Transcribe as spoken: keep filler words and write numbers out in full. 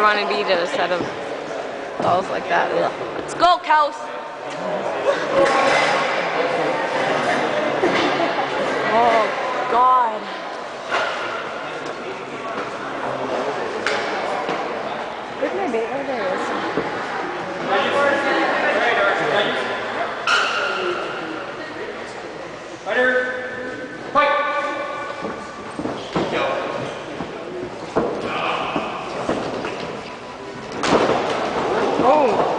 want to beat a set of dolls like that. Ugh. Let's go, Kauth! Oh, God. Where's my bait? Oh, there it is. Fighter! Fight! Go. Oh!